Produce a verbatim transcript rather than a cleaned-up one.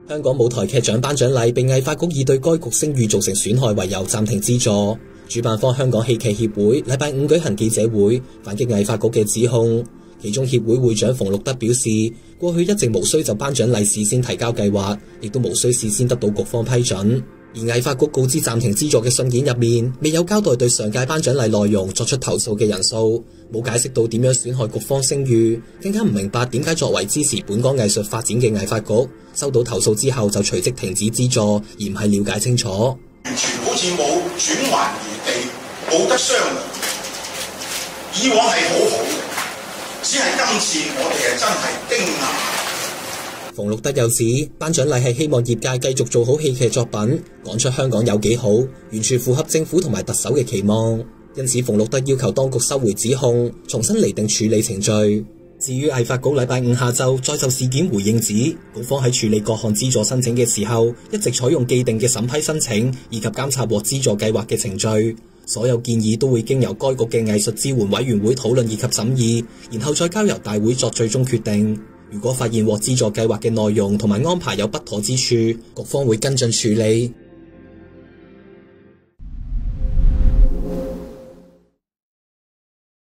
香港舞台劇獎頒獎禮被藝發局以對該局聲譽造成損害為由暫停資助。主辦方香港戲劇協會禮拜五舉行記者會，反擊藝發局嘅指控。其中協會會長馮祿德表示，過去一直無需就頒獎禮事先提交計劃，亦都無需事先得到局方批准。而藝發局告知暫停資助嘅信件入面，未有交代對上屆頒獎禮內容作出投訴嘅人數，冇解釋到點樣損害局方聲譽，更加唔明白點解作為支持本港藝術發展嘅藝發局，收到投訴之後就隨即停止資助，而唔係了解清楚。 完全好似冇轉圜餘地，冇得商量。以往係好好嘅，只係今次我哋係真係驚訝。 馮祿德又指，頒獎禮係希望業界繼續做好戲劇作品，講出香港有幾好，完全符合政府同埋特首嘅期望。因此，馮祿德要求當局收回指控，重新釐定處理程序。至於藝發局禮拜五下晝再就事件回應指，局方喺處理各項資助申請嘅時候，一直採用既定嘅審批申請以及監察獲資助計劃嘅程序，所有建議都會經由該局嘅藝術支援委員會討論以及審議，然後再交由大會作最終決定。如果發現獲資助計劃嘅內容同埋安排有不妥之處，局方會跟進處理。